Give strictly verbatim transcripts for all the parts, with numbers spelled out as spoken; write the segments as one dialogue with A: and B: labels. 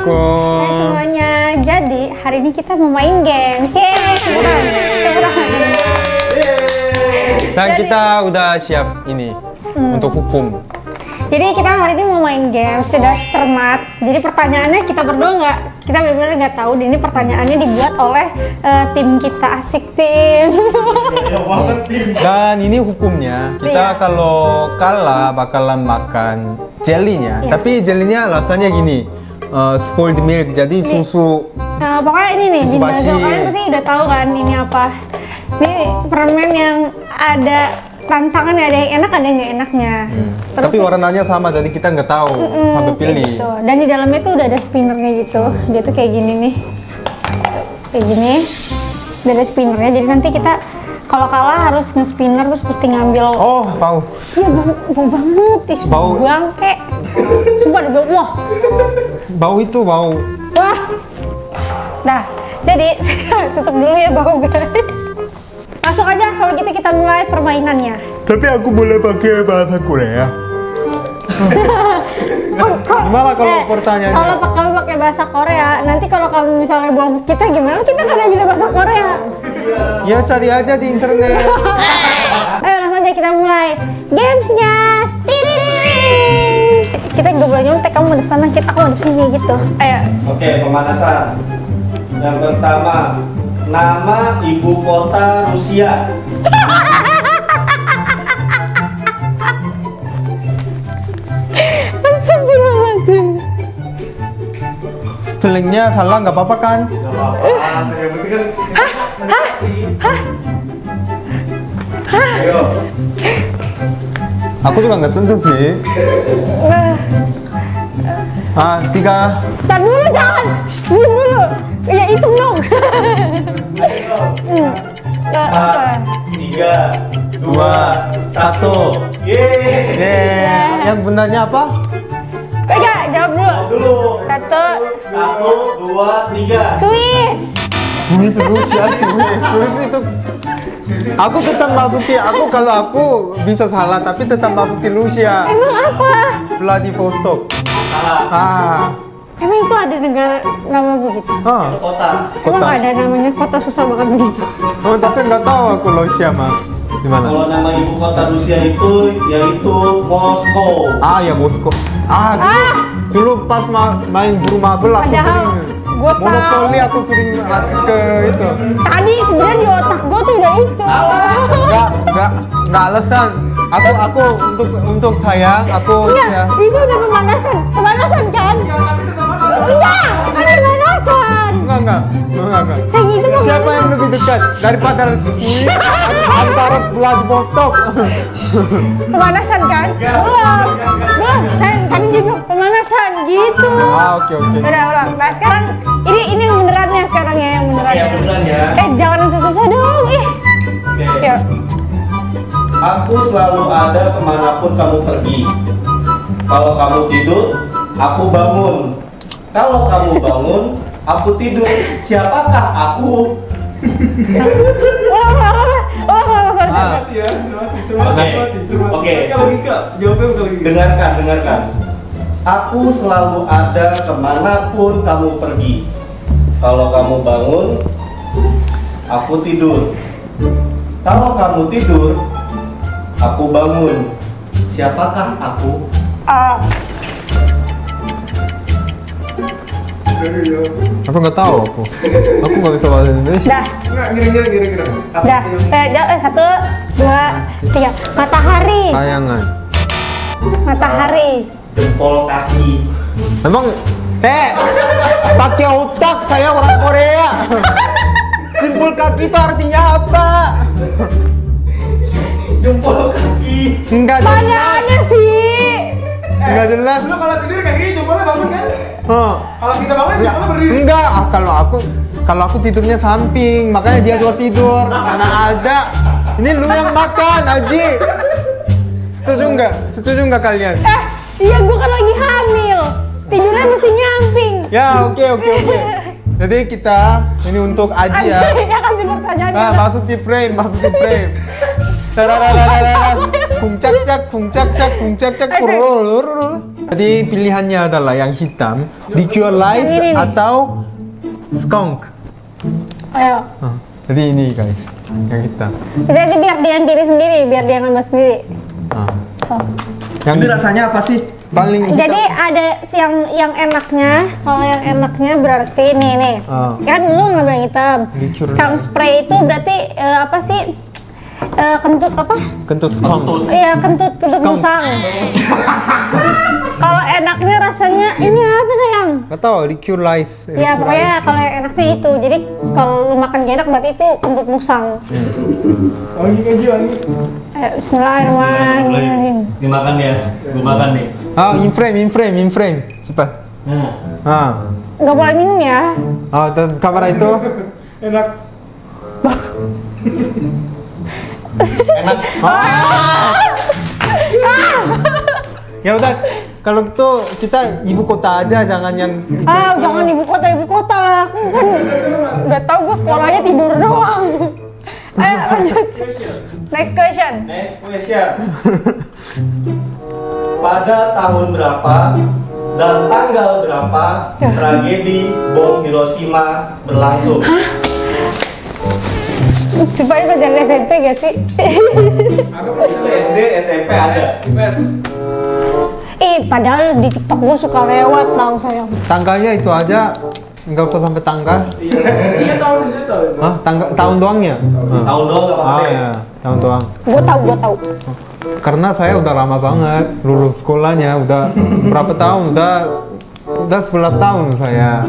A: Assalamualaikum.
B: Hai semuanya. Jadi hari ini kita mau main games. Yeay.
A: Dan kita udah siap ini
B: Hmm.
A: untuk hukum.
B: Jadi kita hari ini mau main games, sudah cermat. Jadi pertanyaannya kita berdua nggak, kita benar-benar nggak tahu. Dan ini pertanyaannya dibuat oleh uh, tim kita, asik tim.
A: Dan ini hukumnya, kita
B: Iya.
A: kalau kalah bakalan makan jelinya.
B: Iya.
A: Tapi jelinya rasanya gini, uh, spoiled milk, jadi susu.
B: Nah, pokoknya ini nih,
A: Susu
B: di
A: basi.
B: Bazo kalian pasti udah tahu kan ini apa. Ini permen yang ada tantangan, ada yang enak, ada yang nggak enaknya.
A: Hmm.
B: Terus
A: Tapi warnanya sama, jadi kita nggak tahu
B: Mm,
A: sampai
B: kayak
A: pilih.
B: gitu. Dan di dalamnya tuh udah ada spinnernya gitu. Dia tuh kayak gini nih, kayak gini. Udah ada spinnernya. Jadi nanti kita kalau kalah harus nge-spinner terus mesti ngambil.
A: Oh, bau.
B: Iya bau, bau banget. Ih,
A: Bau.
B: bangke. Sumpah ada bau. Wah,
A: Bau itu bau.
B: wah. Nah, jadi tutup dulu ya bau guys. Masuk aja kalau gitu kita mulai permainannya.
A: Tapi aku boleh pakai bahasa Korea. Gimana kalau
B: Eh,
A: pertanyaannya?
B: Kalau pak- kamu pakai bahasa Korea, nanti kalau kamu misalnya bilang kita gimana, kita kan bisa bahasa Korea.
A: Ya cari aja di internet.
B: Ayo langsung aja kita mulai gamesnya. Tididing. Kita juga boleh nyontek, kamu di sana, kita aku di sini gitu. Ayo.
C: Oke, pemanasan. Yang pertama, nama ibu kota Rusia.
B: Astagfirullahaladzim.
A: Spellingnya salah nggak apa-apa kan?
C: Gak apa-apa, yang penting kan. Ayo,
A: Aku juga nggak tentu sih.
B: Eh,
A: Ah, tiga.
B: Tar dulu jangan. Shh, diam dulu. Ya hitung dong. Hmm. Eh, apa?
C: tiga, dua, satu. Yeay.
A: Eh, yang benarnya apa?
B: Tiga, jawab dulu.
C: Dulu.
B: Satu.
C: Satu, dua, tiga.
B: Swiss.
A: Swiss, Rusia, Swiss, Swiss itu. Aku tetap masuki. Aku kalau aku bisa salah, tapi tetap masuki Rusia.
B: Emang apa?
A: Vladivostok.
C: Salah.
A: Ah,
B: Emang itu ada negara nama begitu?
A: ah,
C: Kota.
B: Emang
A: kota.
B: ada namanya kota susah banget begitu?
A: Oh, tapi nggak tahu aku Rusia mah. Di mana?
C: Kalau nama ibu kota Rusia itu yaitu Moskow.
A: Ah, ya Moskow. Ah, dulu,
B: Ah!
A: dulu pas ma main rumah bel aku
B: Padahal
A: sering.
B: gua tahu.
A: Monopoli aku sering ke itu.
B: Tadi sebenarnya di otak gue tuh udah itu.
A: Enggak, enggak, enggak alasan. Aku aku untuk untuk sayang, aku
B: Iya,
A: ya.
B: itu udah pemanasan, pemanasan kan? Enggak, ada pemanasan.
A: Enggak, enggak, enggak, enggak.
B: Sayang itu mah
A: Siapa yang lebih dekat daripada Swiss antara Vladivostok?
B: pemanasan kan? Belum, belum. Sayang tadi dia bilang pemanasan gitu.
A: Ah, oke oke.
B: Udah ulang. Nah sekarang ini ini yang benerannya sekarang ya yang
C: Oke,
B: beneran.
C: yang beneran ya.
B: Eh jangan yang susah-susah dong. Ih.
C: Oke.
B: Yuk.
C: Aku selalu ada kemanapun kamu pergi. Kalau kamu tidur, aku bangun. Kalau kamu bangun, aku tidur. Siapakah aku?
B: Ulang ulang ulang. Ulang ulang ulang.
A: Ah,
C: Oke, oke. Dengarkan, dengarkan. Aku selalu ada kemanapun kamu pergi. Kalau kamu bangun, aku tidur. Kalau kamu tidur, aku bangun. Siapakah aku?
B: Ah,
A: aku nggak tahu aku. Aku nggak bisa bahasa Indonesia.
B: dah. Dah. Eh, jauh, eh satu, dua, tiga. Matahari.
A: Tayangan.
B: Matahari.
C: Jempol kaki.
A: Memang, eh, pakai otak saya orang Korea. Simpul kaki itu artinya apa?
C: Jempol kaki.
A: Enggak
B: Mana
A: jelas.
B: ada sih?
A: Enggak jelas.
D: Lu kalau tidur kayak gini jempolnya bangun kan?
A: Oh.
D: Kalau kita bangun jempolnya berdiri.
A: Enggak, ah, kalau aku kalau aku tidurnya samping, makanya dia juga tidur. Mana ada. Ini lu yang makan, Aji. Setuju enggak? Setuju enggak kalian?
B: Eh, iya gua kan lagi hamil. Tidurnya mesti nyamping.
A: Ya, oke oke oke. Jadi kita ini untuk Aji ya.
B: Ya kan pertanyaan.
A: Nah, masuk di frame, masuk di frame. Dadadadadadada. 궁짝짝 궁짝짝 궁짝짝 뽀로로로로. Jadi pilihannya adalah yang hitam, liqueur light
B: Ini nih.
A: atau skunk.
B: Ayo.
A: Oh, jadi ini guys, yang hitam.
B: Jadi biar dia yang pilih sendiri, biar dia ngambil sendiri.
A: Ah.
B: So.
A: Yang
C: Ini rasanya apa sih?
A: paling hitam.
B: Jadi ada yang yang enaknya, kalau yang enaknya berarti nih nih.
A: Ah.
B: Kan lu ngambil yang hitam.
A: Liqueur
B: Skunk
A: light.
B: spray itu berarti eh, apa sih? Eh, kentut apa?
A: Kentut skunk.
C: Kentut.
B: Iya, kentut kentut
A: Skunk.
B: musang. Kalau enaknya rasanya ini apa sayang?
A: Gak tau, liqueur light.
B: Ya
A: liqueur
B: pokoknya
A: light.
B: kalau yang enaknya itu. Jadi kalau lu makan gak enak berarti itu kentut musang.
D: Wangi aja wangi.
B: Eh, Bismillahirrahmanirrahim.
C: Ini makan ya, gue makan nih.
A: Ah, in frame, in frame, in frame. Cepat.
C: Nah,
A: Ah.
B: Gak boleh minum ya.
A: Ah, dan kamera itu.
D: Enak.
C: enak.
B: Ah,
A: Ya udah, kalau gitu kita ibu kota aja, jangan yang di
B: ah jangan ibu kota ibu kota lah. Aku kan udah tahu gue sekolahnya tidur doang. Ayo lanjut. Next question.
C: Next question. Pada tahun berapa dan tanggal berapa tragedi bom Hiroshima berlangsung?
B: Coba ini pelajaran S M P gak sih?
C: Itu S D, S M P ada.
D: Best.
B: Ih, padahal di TikTok gue suka lewat tau sayang.
A: tanggalnya itu aja, nggak usah sampai tanggal.
D: Iya tahun itu tahun.
A: Hah? Tanggal tahun doangnya? Ah.
C: Tahun doang gak
A: Ah
C: apa-apa.
A: ya, tahun doang.
B: Gue tahu, gue tahu.
A: Karena saya udah lama banget lulus sekolahnya, udah berapa tahun? Udah udah sebelas tahun saya.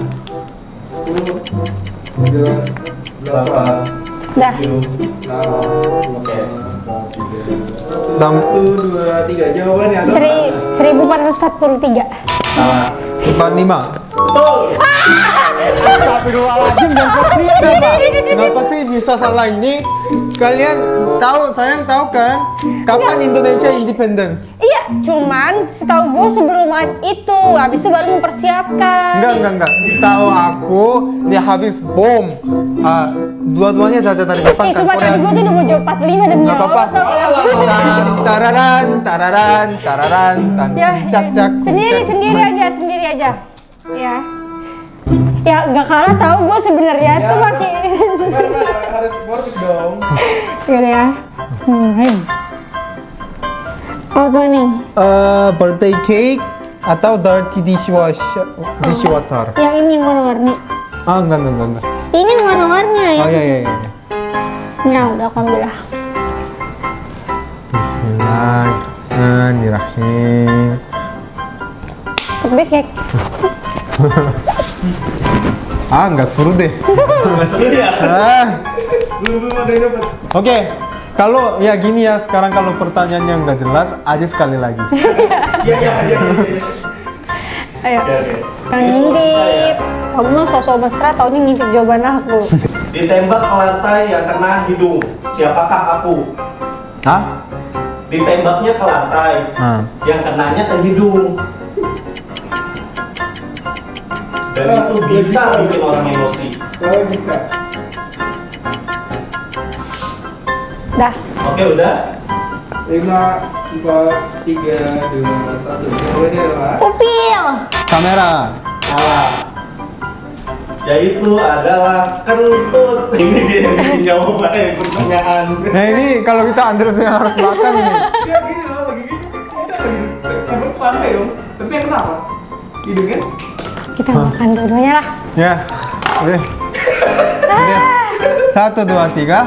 C: Delapan,
B: Dah.
C: tujuh, oke.
A: Dan
D: Satu, dua, tiga. Jawabannya adalah
B: Seri, seribu empat ratus empat puluh tiga.
C: Salah.
A: empat puluh lima.
C: Betul.
A: Astagfirullahaladzim, dan pasti kenapa? Kenapa sih bisa salah ini? Kalian tahu, sayang tahu kan? Kapan Indonesia independence?
B: Iya, cuman setahu gue sebelum itu, habis itu baru mempersiapkan.
A: Enggak, enggak, enggak. Setahu aku, dia habis bom. Ah, dua-duanya jajah dari Jepang
B: Ih,
A: kan?
B: cuma tadi gue tuh udah mau jawab empat puluh lima demi
A: Nggak apa-apa.
B: Allah, tau.
A: Tan, tararan, tararan, tararan, tan,
B: Ya,
A: cak, cak,
B: sendiri,
A: cak.
B: sendiri aja, sendiri aja. Ya. Ya, nggak kalah tahu gue sebenarnya tuh masih.
D: harus sportif dong.
B: Gini ya. Hmm. Apa nih?
A: Eh, birthday cake atau dirty dishwasher, dishwater?
B: Yang ini yang warna-warni.
A: Ah, enggak, enggak, enggak, enggak.
B: Ini yang warna-warni ya.
A: Oh iya, iya, iya.
B: Nah, udah alhamdulillah.
A: Bismillahirrahmanirrahim.
B: Tapi kayak
A: Ah, enggak seru deh.
C: Seru ya?
A: Ah.
D: Belum belum ada yang dapat.
A: Oke, kalau ya gini ya, sekarang kalau pertanyaannya nggak jelas, aja sekali lagi.
C: Iya, iya, iya.
B: ayo.
C: Oke, oke.
B: Yang ngintip. Kamu mah sosok mesra taunya ngintip jawaban aku.
C: Ditembak ke lantai yang kena hidung. Siapakah aku?
A: Hah?
C: Ditembaknya ke lantai,
A: Ah.
C: yang kenanya ke hidung. Dan itu bisa bikin orang emosi.
D: Kalau jika
B: Dah.
C: Oke, udah?
D: lima, empat, tiga, dua, satu. Jawabannya adalah
B: Upil.
A: Kamera.
C: Salah. Yaitu adalah kentut. Ini dia yang bikin jawabannya pertanyaan.
A: Nah ini kalau kita Andres yang harus makan ini.
D: ya gini loh, lagi gini. Udah lagi. Temen pandai dong. Tapi yang kenapa? Hidungnya?
B: Kita makan dua-duanya lah.
A: Ya, oke. Oke. Satu, dua, tiga.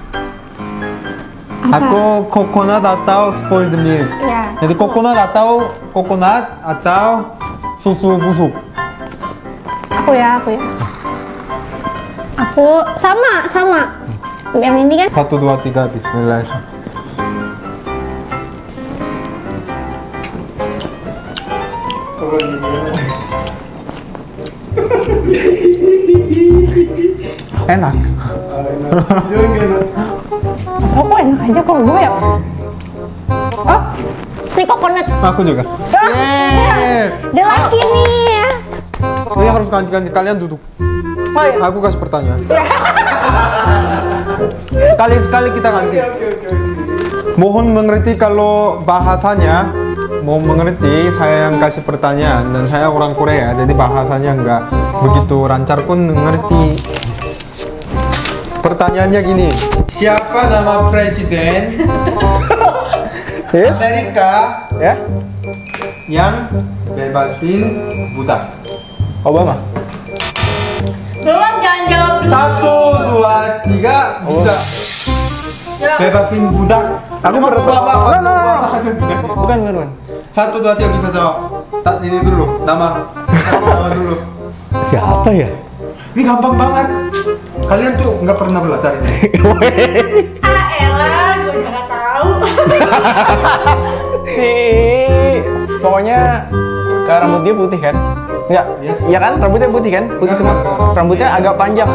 A: Aku coconut atau spoiled milk.
B: Ya.
A: Jadi coconut atau coconut atau susu busuk.
B: Aku ya, aku ya. Aku sama, sama. Yang ini kan
A: Satu, dua, tiga. Bismillah.
D: Apa gimana?
A: Enak.
D: Jangan gak enak.
B: aku enak aja kalau gue ya. Oh, ini coconut.
A: Aku juga.
B: Ah,
A: Yeay.
B: Dia laki nih ya.
A: Ini harus ganti-ganti. Kalian duduk.
B: Oh iya.
A: Aku kasih pertanyaan. Sekali-sekali kita ganti.
D: Oke oke oke oke.
A: Mohon mengerti kalau bahasanya mau mengerti, saya yang kasih pertanyaan dan saya orang Korea, jadi bahasanya nggak begitu lancar pun mengerti. Pertanyaannya gini, siapa nama presiden
E: Yes?
A: Amerika
E: Ya?
A: yang bebasin budak?
E: Obama.
B: Belum, jangan jawab dulu.
A: Satu, dua, tiga, bisa
B: Jawab.
A: bebasin budak.
E: Aku
A: Emang
E: berat.
A: Obama,
E: No, no, no.
A: Obama.
E: Bukan, bukan, bukan.
A: Satu, dua, tiga bisa jawab. Tak ini dulu, nama, nama dulu.
E: Siapa ya?
A: Ini gampang banget. Kalian tuh nggak pernah belajar ini.
B: Ah elah, gue juga nggak tahu.
E: Si pokoknya kayak rambut dia putih kan? Enggak?
A: Yes.
E: Iya kan? Rambutnya putih kan? Putih semua. Rambutnya agak panjang.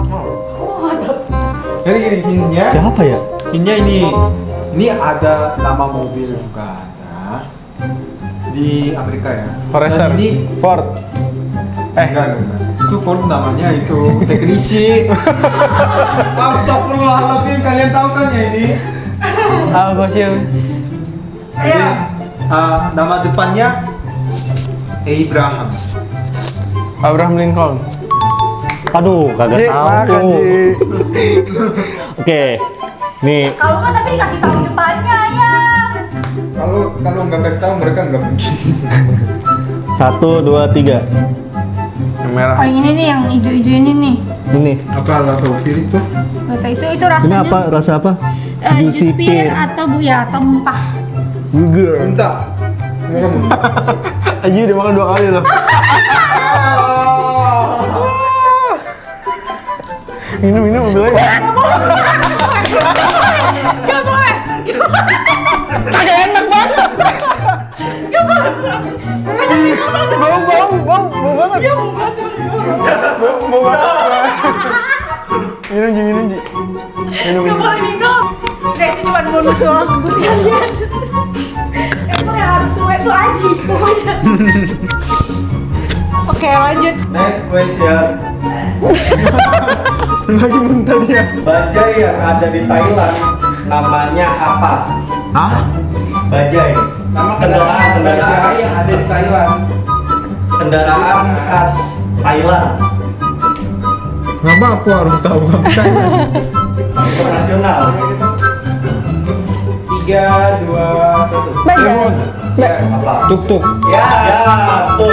A: Jadi gini, hintnya,
E: Siapa ya?
A: hintnya ini, ini ada nama mobil juga ada di Amerika ya.
E: Forester.
A: Dan ini
E: Ford. Eh,
A: enggak, enggak, enggak. Itu Ford namanya itu teknisi. Astagfirullahaladzim, kalian tahu kan ya ini?
E: apa sih?
A: Jadi, uh, nama depannya Abraham.
E: Abraham Lincoln.
F: Aduh, kagak
E: Ji,
F: tahu
E: makan,
F: tuh.
E: Ji.
F: Oke, nih
B: Kamu kan tapi dikasih tahu depannya ya.
A: Kalau kalau nggak kasih tahu mereka nggak mungkin.
F: satu, dua, tiga.
E: Yang merah.
B: Oh yang ini nih, yang hijau-hijau ini nih.
F: Ini,
A: Apa rasa upir itu?
B: Gak tahu itu itu
F: ini
B: rasanya.
F: apa? Rasa apa?
B: Eh,
F: Juicy
B: jus pir
F: pear.
B: atau bu ya atau muntah.
E: Burger.
A: Muntah. Semoga muntah.
E: Aji udah makan dua kali loh. Minum, minum, ambil aja.
B: Gak boleh. Ada enak banget. Gak boleh.
E: Bau, bau, bau, bau banget.
B: Iya mau banget.
E: Bau, bau banget. Minum, Ji, minum, Ji. Minum,
B: Gak
E: minum.
B: boleh minum. Nah, itu cuma bonus doang buat kalian. Emang yang harus suwe itu Aji pokoknya. Oke lanjut.
C: Next question.
A: Lagi muntah dia.
C: Bajai yang ada di Thailand namanya apa?
A: Hah?
C: Bajai.
D: Nama
C: Kendaraan,
D: kendaraan
C: kendaraan.
D: yang ada di Thailand.
C: Kendaraan khas Thailand.
A: Kenapa aku harus tahu sampai?
C: Internasional.
D: Tiga, dua, satu.
A: Telepon.
B: Bajai.
C: Apa?
A: Tuk tuk.
D: Ya,
C: Ya, betul.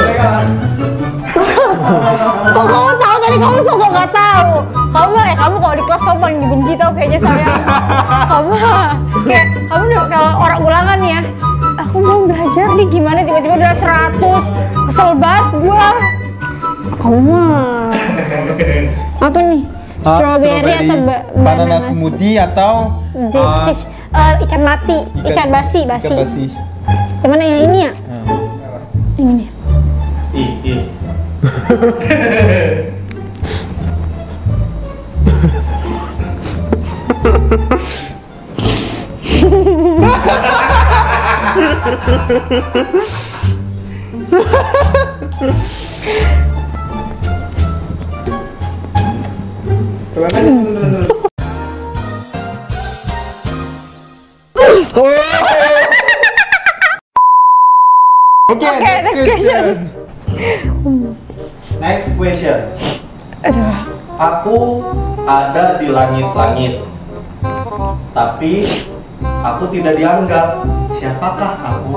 B: Kok kamu tahu tadi kamu sosok gak tahu? Kamu eh kamu kalau di kelas kamu paling dibenci tau kayaknya saya. Kamu kayak kamu udah kalau orang ulangan ya. Aku mau belajar nih gimana tiba-tiba udah seratus. Kesel banget gua. Kamu mah. Apa nih?
A: Ah,
B: Strawberry atau ba
A: banana smoothie atau
B: Deep
A: ah,
B: fish. Eh, ikan mati, ikan, basi, basi.
A: Ikan basi.
B: Yang mana yang ini ya?
A: Ah.
B: Yang ini.
C: Ih, ih.
A: Oke,
B: Oke,
A: next
B: next
A: question.
C: Next question.
B: Aduh.
C: Aku ada di langit-langit, tapi aku tidak dianggap. Siapakah aku?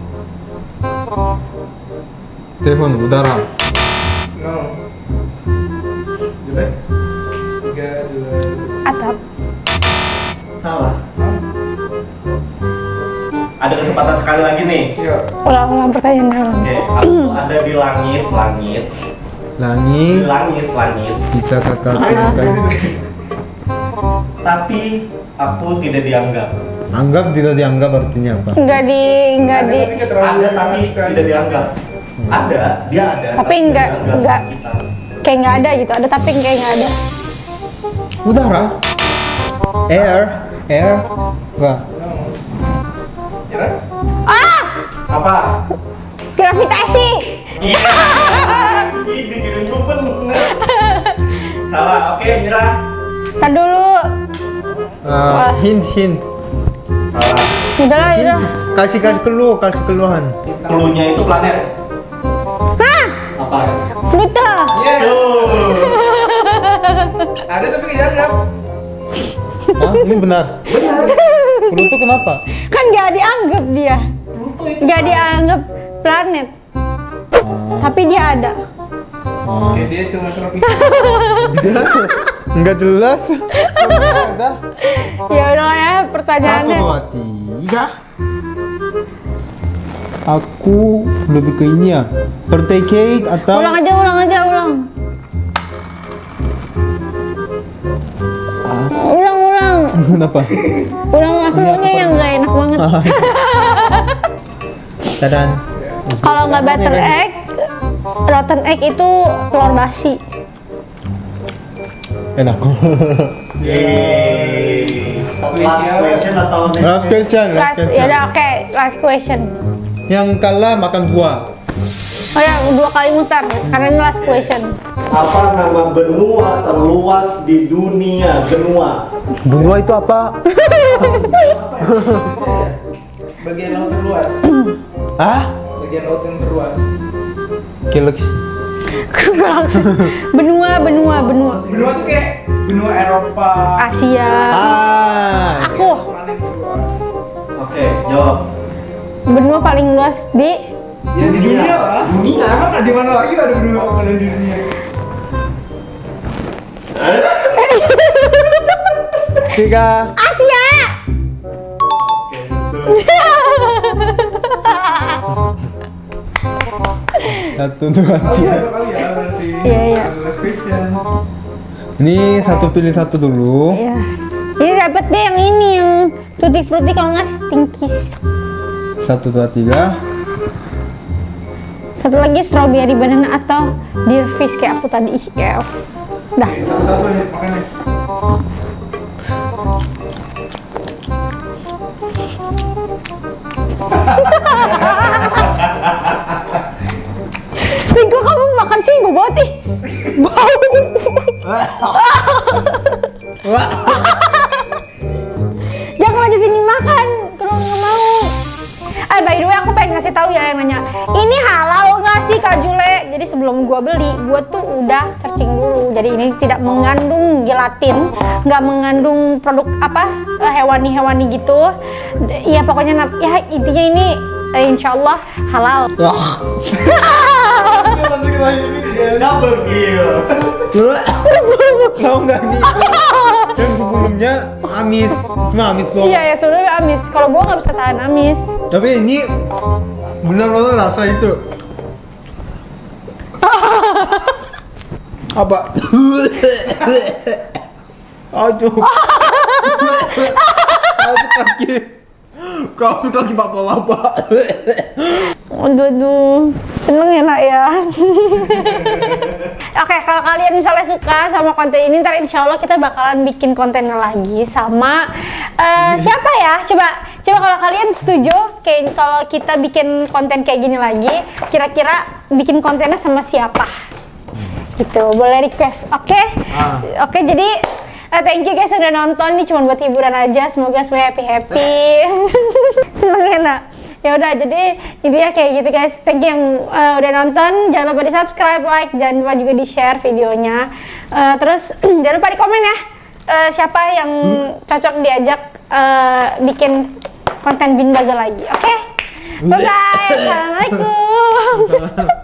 A: Telepon udara.
D: no. Jelek. Tiga, dua, satu.
B: Atap.
C: Salah. Ada kesempatan sekali lagi nih.
D: Iya.
B: Ulang-ulang pertanyaan ulang.
C: Oke, aku ada di langit-langit, di
A: Langit
C: langit-langit,
A: bisa kakak berikan.
C: tapi aku tidak dianggap.
A: Anggap tidak dianggap artinya apa?
B: Enggak di enggak di
D: Tapi nggak terlalu
C: Ada tapi
D: dinamakan.
C: tidak dianggap. Ada, dia ada.
B: Tapi enggak-
C: tidak dianggap
B: enggak.
C: kita.
B: kayak nggak ada gitu. Ada tapi kayak nggak ada.
A: Udara. Air. Air. Wah.
D: Kira?
B: Ah!
C: Apa?
B: Gravitasi.
C: Iya. Ini dikirim kupon. Salah. Oke, Mira.
B: Tar dulu.
A: Uh, hint hint.
C: Salah.
B: Udah lah, udah.
A: Kasih kasih keluh, kasih keluhan.
C: Cluenya itu planet.
B: Hah?
C: Apa?
B: Pluto.
D: Iya.
C: Tuh.
D: Ada tapi nggak jawab.
A: Hah? Ini benar. Pluto kenapa?
B: Kan gak dianggap dia. Gak dianggap planet. Tapi dia ada.
D: Oke, dia cuma suruh pikir.
A: Enggak jelas. Ada.
B: Ya udah ya,
A: Satu
B: pertanyaannya.
A: dua tiga. Aku lebih ke ini ya. Birthday cake atau
B: Ulang aja, ulang aja, ulang. Ulang, ulang.
A: kenapa?
B: Ulang akunya yang gak enak banget.
A: Tadan.
B: Kalau nggak butter egg, rotten egg itu telur basi.
A: Enak.
C: Yeay. Last question atau next
A: Last question, last
B: Last,
A: question.
B: ya udah oke, last question.
A: Yang kalah makan buah.
B: Oh ya, dua kali mutar karena ini last question.
C: Apa nama benua terluas di dunia? Benua.
A: Benua itu apa?
D: Bagian laut terluas.
A: Hah?
D: Bagian laut yang terluas.
A: Keleks.
B: benua, benua, benua.
D: Benua tuh kayak benua Eropa.
B: Asia.
A: Ah.
B: Aku
D: Planet terluas.
C: Oke, jawab.
B: benua paling luas di
D: Ya di dunia lah.
C: Dunia.
D: Emang di mana lagi ada benua kalau di dunia?
A: Tiga.
B: Asia.
A: Satu dua
D: Oh iya,
A: tiga.
D: dua kali ya berarti.
B: Iya, iya.
D: Last question.
A: Ini satu pilih satu dulu.
B: Iya. Ini dapat deh yang ini yang tutti frutti kalau nggak stingkies.
A: Satu dua tiga.
B: Satu lagi strawberry banana atau deer fish kayak aku tadi. Ih, ya. Dah.
D: Oke, satu-satu nih makannya.
B: Ih, kok kamu makan sih bau banget ih. Bau. Jangan lanjutin makan kalau nggak mau. Eh by the way aku pengen ngasih tahu ya yang nanya. Ini halal nggak sih Kak Jule? Jadi sebelum gua beli, gua tuh udah searching dulu. Jadi ini tidak mengandung gelatin, nggak mengandung produk apa eh, hewani-hewani gitu. Ya pokoknya nap- ya intinya ini eh, insya Allah halal.
C: Double kill.
A: Tahu nggak nih? Yang sebelumnya amis, cuma amis doang.
B: Iya ya sebenarnya amis. Kalau gua nggak bisa tahan amis.
A: Tapi ini benar-benar rasa itu. Apa? Aduh. Aduh kaki. Kau tuh kaki bapak-bapak.
B: Aduh, aduh. Seneng ya nak ya. Oke, kalau kalian misalnya suka sama konten ini, ntar insya Allah kita bakalan bikin kontennya lagi sama eh, siapa ya? Coba, coba kalau kalian setuju, kayak kalau kita bikin konten kayak gini lagi, kira-kira bikin kontennya sama siapa? Gitu, boleh request, oke?
A: Ah.
B: Oke, jadi eh, thank you guys udah nonton. Ini cuma buat hiburan aja. Semoga semua happy happy. Seneng ya nak? Ya udah, jadi intinya kayak gitu guys. Thank you yang uh, udah nonton. Jangan lupa di subscribe, like, jangan lupa juga di share videonya. Uh, terus jangan lupa di komen ya. Uh, siapa yang cocok diajak uh, bikin konten Bin Baga lagi. Oke? Okay? Bye bye. Assalamualaikum.